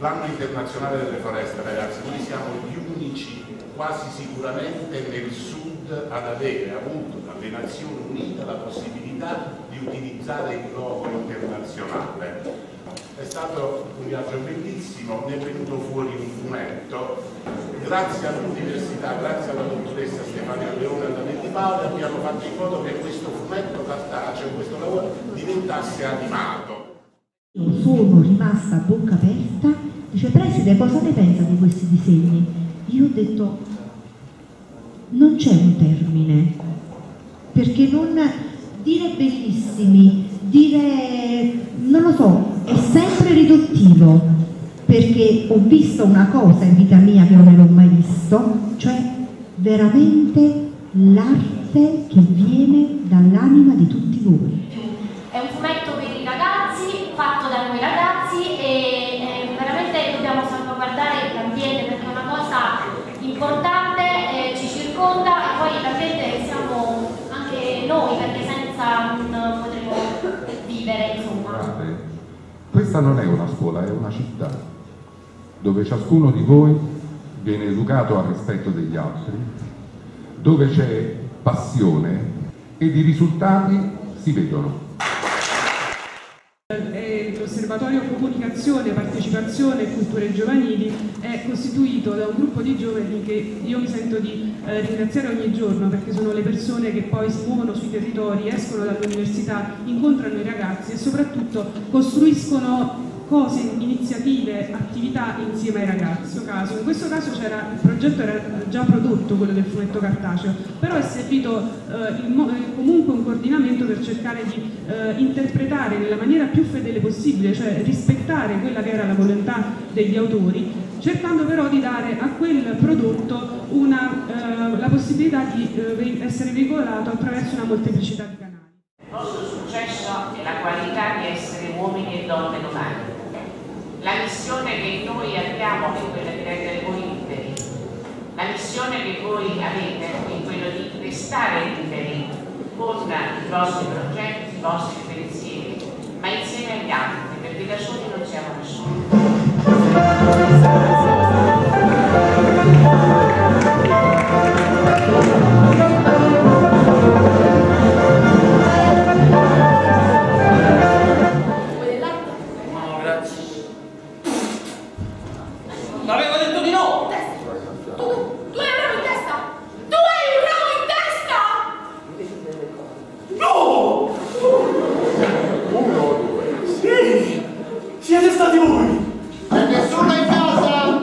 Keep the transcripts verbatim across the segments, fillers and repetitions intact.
l'anno internazionale delle foreste, ragazzi, noi siamo gli unici quasi sicuramente nel sud ad avere avuto dalle Nazioni Unite la possibilità di utilizzare il logo internazionale. È stato un viaggio bellissimo, ne è venuto fuori un fumetto. Grazie all'università, grazie alla dottoressa Stefania Leone e alla Lady Paola abbiamo fatto in modo che questo fumetto cartaceo, questo lavoro, diventasse animato. Io sono rimasta a bocca aperta, dice preside, cosa ne pensa di questi disegni? Io ho detto non c'è un termine, perché non dire bellissimi, dire non lo so, è sempre riduttivo, perché ho visto una cosa in vita mia che non l'ho mai visto, cioè veramente l'arte che viene dall'anima di tutti voi. È un fumetto per i ragazzi, fatto da noi ragazzi, e eh, veramente dobbiamo salvaguardare l'ambiente perché è una cosa importante, eh, ci circonda, e poi l'ambiente siamo anche noi, perché senza non potremo vivere, insomma. Guardate, questa non è una scuola, è una città dove ciascuno di voi viene educato al rispetto degli altri, dove c'è passione ed i risultati si vedono. L'Osservatorio Comunicazione, Partecipazione e Culture Giovanili è costituito da un gruppo di giovani che io mi sento di eh, ringraziare ogni giorno, perché sono le persone che poi si muovono sui territori, escono dall'università, incontrano i ragazzi e soprattutto costruiscono cose, iniziative, attività insieme ai ragazzi. In questo caso, in questo caso c'era, il progetto era già prodotto, quello del fumetto cartaceo, però è servito eh, il, comunque un coordinamento per cercare di eh, interpretare nella maniera più fedele possibile, cioè rispettare quella che era la volontà degli autori, cercando però di dare a quel prodotto una, eh, la possibilità di eh, essere veicolato attraverso una molteplicità di canali. Il nostro successo è la qualità di essere uomini e donne domani. La missione che noi abbiamo è quella di rendere voi liberi. La missione che voi avete è quella di restare liberi con i vostri progetti, i vostri pensieri, ma insieme agli altri, perché da soli non siamo nessuno. L'avevo detto di no! Tu, tu hai un ramo in testa! Tu hai un ramo in testa! No! Uno o due? Sì! Siete stati voi! E nessuno in casa!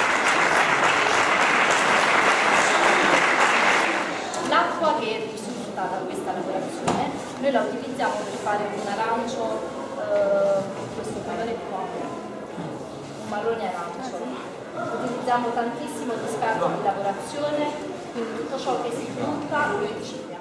L'acqua che risulta da questa lavorazione noi la utilizziamo per fare un arancio, eh, questo colore qua, un marrone arancio. Utilizziamo tantissimo di scarto di lavorazione, quindi tutto ciò che si frutta noi